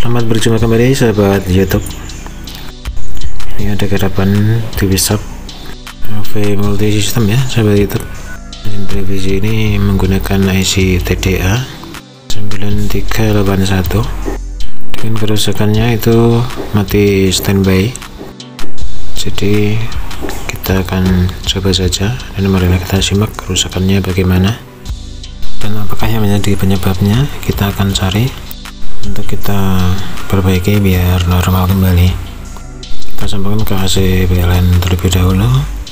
Selamat berjumpa kembali sahabat YouTube. Ini ada garapan TV Shop AV multi system ya sahabat YouTube. Mesin televisi ini menggunakan IC TDA 9381 dengan kerusakannya itu mati standby. Jadi kita akan coba saja dan marilah kita simak kerusakannya bagaimana dan apakah yang menjadi penyebabnya. Kita akan cari untuk kita perbaiki biar normal kembali. Kita sambungkan ke AC PLN terlebih dahulu.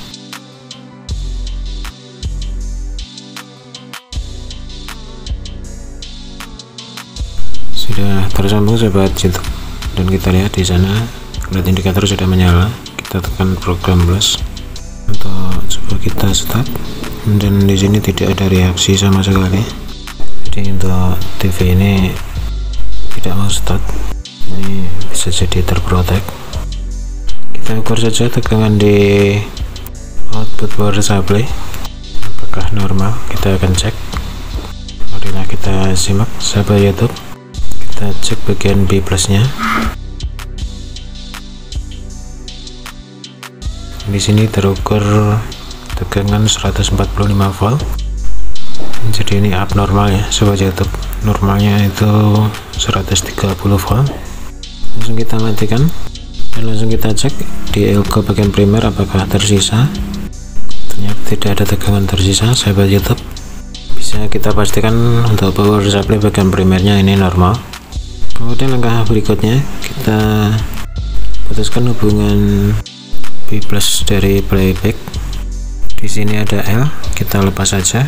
Sudah tersambung sahabat YouTube, dan kita lihat di sana lihat indikator sudah menyala. Kita tekan program plus untuk coba kita start, dan di sini tidak ada reaksi sama sekali. Jadi untuk TV ini tidak mau start, ini bisa jadi terprotek. Kita ukur saja tegangan di output power supply apakah normal. Kita akan cek. Marilah kita simak sahabat YouTube. Kita cek bagian B plusnya. Di sini terukur tegangan 145 volt. Jadi ini abnormal ya sobat YouTube. Normalnya itu 130 volt. Langsung kita matikan dan langsung kita cek di elko bagian primer apakah tersisa. Ternyata tidak ada tegangan tersisa sahabat YouTube. Bisa kita pastikan untuk power supply bagian primernya ini normal. Kemudian langkah berikutnya kita putuskan hubungan B plus dari playback. Di sini ada L, kita lepas saja.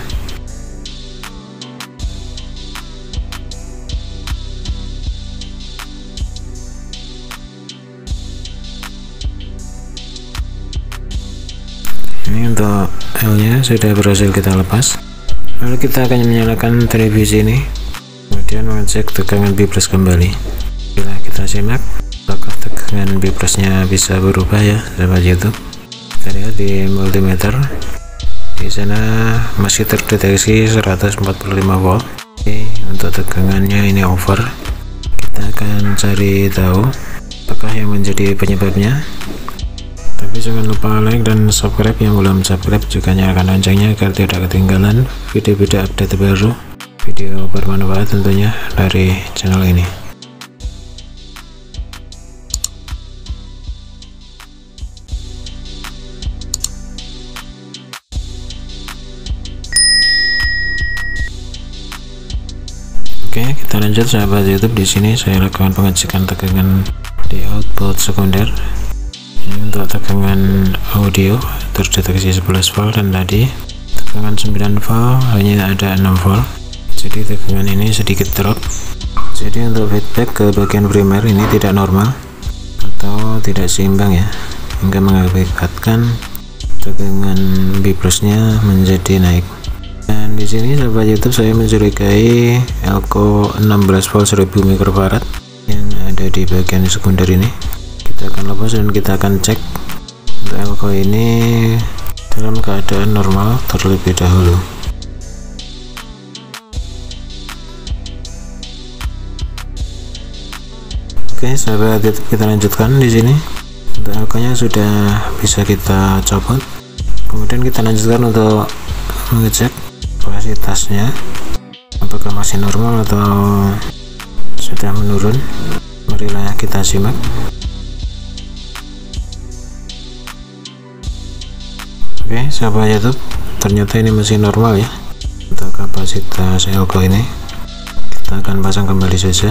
Ini untuk L nya sudah berhasil kita lepas. Lalu kita akan menyalakan televisi ini, kemudian mengecek tegangan B plus kembali. Bila kita simak apakah tegangan B plusnya bisa berubah ya sahabat YouTube. Kita lihat di multimeter, di sana masih terdeteksi 145 volt. Oke, untuk tegangannya ini over. Kita akan cari tahu apakah yang menjadi penyebabnya. Tapi jangan lupa like dan subscribe, yang belum subscribe juga nyalakan loncengnya agar tidak ketinggalan video-video update terbaru, video bermanfaat tentunya dari channel ini. Oke, kita lanjut sahabat YouTube. Di sini saya lakukan pengecekan tegangan di output sekunder. Ini untuk tegangan audio terdeteksi 11 volt dan tadi tegangan 9 volt hanya ada 6 volt. Jadi tegangan ini sedikit drop. Jadi untuk feedback ke bagian primer ini tidak normal atau tidak seimbang ya, hingga mengakibatkan tegangan B plusnya menjadi naik. Dan di sini sahabat YouTube saya mencurigai elko 16 volt 1000 mikrofarad yang ada di bagian sekunder ini. Kita akan lepas dan kita akan cek untuk elko ini dalam keadaan normal terlebih dahulu. Oke sahabat YouTube, kita lanjutkan. Di sini untuk elko nya sudah bisa kita copot. Kemudian kita lanjutkan untuk mengecek kapasitasnya apakah masih normal atau sudah menurun. Marilah kita simak. Oke sahabat YouTube, ternyata ini masih normal ya. Untuk kapasitas elko ini kita akan pasang kembali saja.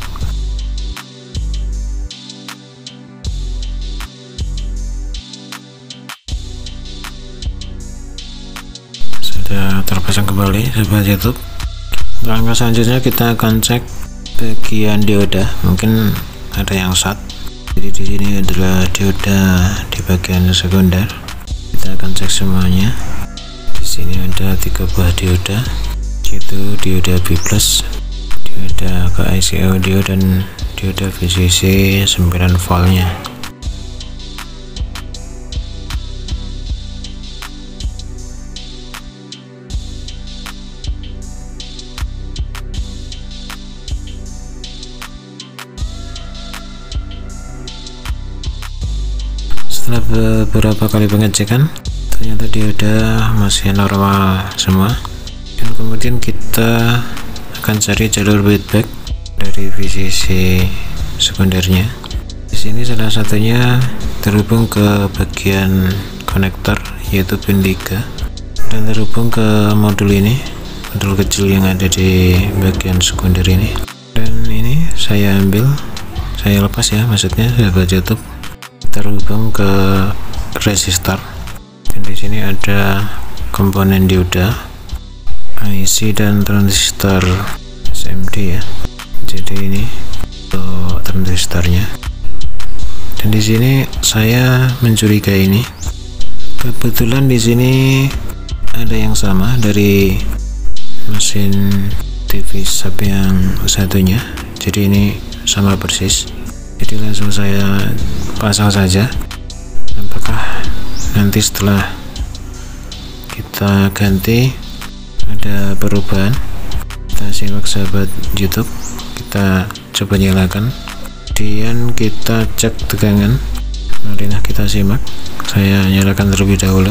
Sudah terpasang kembali sahabat YouTube. Langkah selanjutnya kita akan cek bagian dioda, mungkin ada yang short. Jadi di sini adalah dioda di bagian sekunder. Kita akan cek semuanya. Di sini ada 3 buah dioda, yaitu dioda B plus, dioda ke IC audio, dan dioda VCC 9 voltnya. Setelah beberapa kali pengecekan, ternyata dioda masih normal semua. Dan kemudian kita akan cari jalur feedback dari VCC sekundernya. Di sini salah satunya terhubung ke bagian konektor, yaitu pin 3, dan terhubung ke modul ini, modul kecil yang ada di bagian sekunder ini. Dan ini saya lepas ya, maksudnya sahabat YouTube, terhubung ke resistor. Dan di sini ada komponen dioda, IC, dan transistor SMD ya. Jadi ini untuk transistornya. Dan di sini saya mencurigai ini. Kebetulan di sini ada yang sama dari mesin TV sub yang satunya. Jadi ini sama persis. Jadi langsung saya pasang saja. Apakah nanti setelah kita ganti ada perubahan? Kita simak sahabat YouTube, kita coba nyalakan, kemudian kita cek tegangan. Marilah kita simak. Saya nyalakan terlebih dahulu.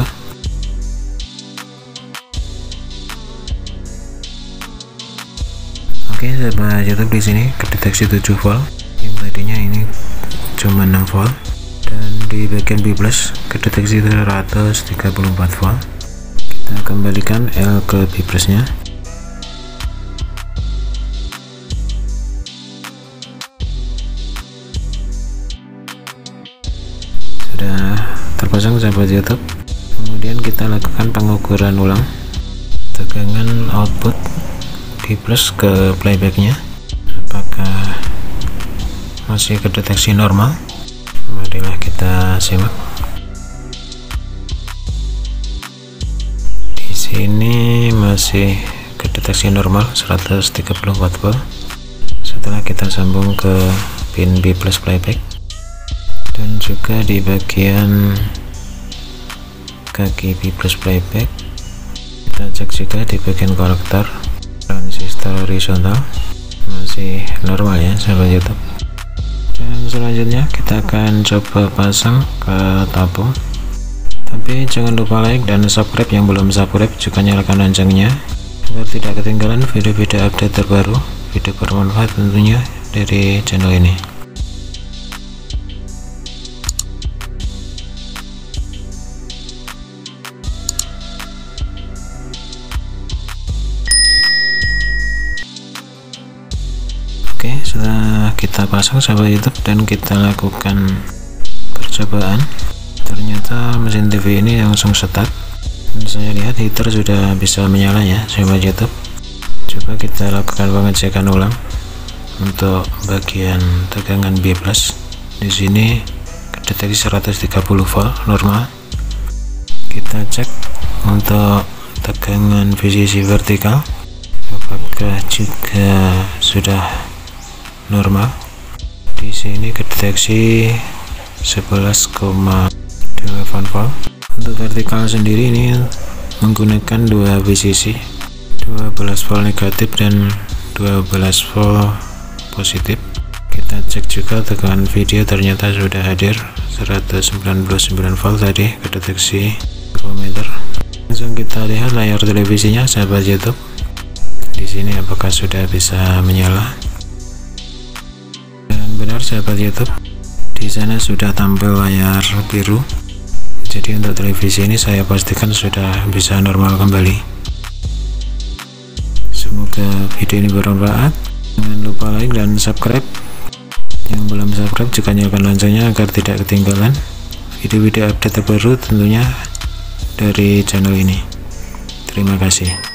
Oke sahabat YouTube, di sini kedeteksi 7 volt, yang tadinya ini cuma 6 volt, dan di bagian B+ kedeteksi 134 volt. Kita kembalikan L ke B+ nya. Sudah terpasang sahabat YouTube. Kemudian kita lakukan pengukuran ulang tegangan output B+ ke playbacknya, apakah masih kedeteksi normal. Marilah kita simak. Di sini masih kedeteksi normal 134 volt. Setelah kita sambung ke pin B+ playback, dan juga di bagian kaki B+ playback, kita cek juga di bagian kolektor transistor horizontal masih normal ya sahabat YouTube. Dan selanjutnya kita akan coba pasang ke tabung. Tapi jangan lupa like dan subscribe, yang belum subscribe juga nyalakan loncengnya agar tidak ketinggalan video-video update terbaru, video bermanfaat tentunya dari channel ini. Oke, setelah kita pasang sahabat YouTube dan kita lakukan percobaan, ternyata mesin TV ini langsung start. Dan saya lihat heater sudah bisa menyala ya sahabat YouTube. Coba kita lakukan pengecekan ulang untuk bagian tegangan B+. Di sini kedeteksi 130 volt normal. Kita cek untuk tegangan VCC vertikal, apakah juga sudah normal. Di sini kedeteksi 11,8 volt. Untuk vertikal sendiri ini menggunakan 2 VCC, 12 volt negatif dan 12 volt positif. Kita cek juga tegangan video, ternyata sudah hadir 199 volt tadi kedeteksi micrometer. Langsung kita lihat layar televisinya sahabat YouTube. Di sini apakah sudah bisa menyala? Benar sahabat YouTube, di sana sudah tampil layar biru. Jadi untuk televisi ini saya pastikan sudah bisa normal kembali. Semoga video ini bermanfaat. Jangan lupa like dan subscribe. Yang belum subscribe juga nyalakan loncengnya agar tidak ketinggalan video-video update terbaru tentunya dari channel ini. Terima kasih.